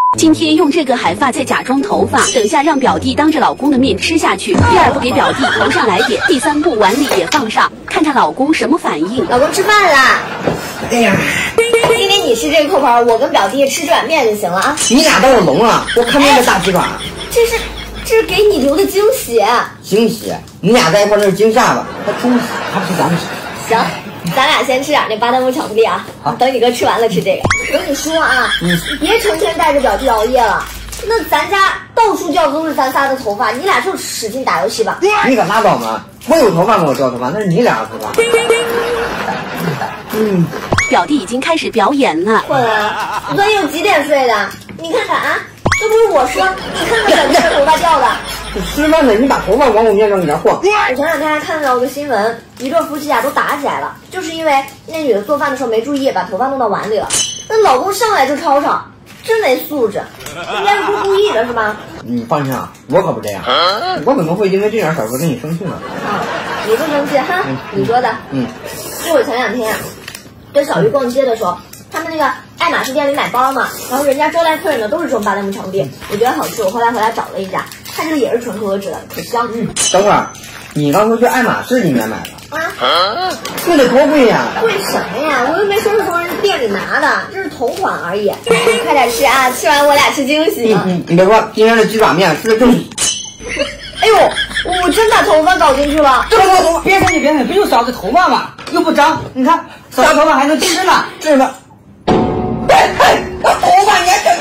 今天用这个海发再假装头发，等下让表弟当着老公的面吃下去。第二步给表弟头上来点，第三步碗里也放上，看看老公什么反应。 老公吃饭啦！ 哎呀， 今天你吃这个扣盘，我跟表弟吃这碗面就行了啊。 你俩当我聋了？我看那个大鸡爪。 这是给你留的惊喜。 惊喜？你俩在一块那是惊吓吧？他惊喜，他不是咱们。 行，咱俩先吃点那巴旦木巧克力啊。好，等你哥吃完了吃这个。我跟你说啊，别成天带着表弟熬夜了。那咱家到处掉的都是咱仨的头发，你俩就使劲打游戏吧。 你可拉倒吧！我有头发吗？我掉头发，那是你俩的头发。 表弟已经开始表演了。 混啊！昨天有几点睡的？你看看啊，这不是我说，你看看表弟的头发掉的。 吃饭呢，你把头发往我面上给他晃。 我前两天还看到个新闻，一对夫妻啊都打起来了，就是因为那女的做饭的时候没注意，把头发弄到碗里了。那老公上来就吵吵，真没素质，应该是不是故意的是吧？ 你放心啊，我可不这样，我怎么会因为这点小事跟你生气呢？ 啊，你不生气哈？你说的。就我前两天跟小鱼逛街的时候，他们那个爱马仕店里买包嘛，然后人家招待客人的都是这种巴旦木巧克力，我觉得好吃，我后来回来找了一家，它这个也是纯可可脂的，可香。 等会儿，你刚说去爱马仕里面买的啊？ 这得多贵呀！ 贵什么呀？我又没说是从人店里拿的，这是同款而已。你快点吃啊，吃完我俩吃惊喜。 你别说，今天的鸡爪面吃的正。 哎呦，我真把头发搞进去了。 别生气，别生气，不就少个头发吗？又不脏，你看少个头发还能吃呢，是吧？ 头发粘着。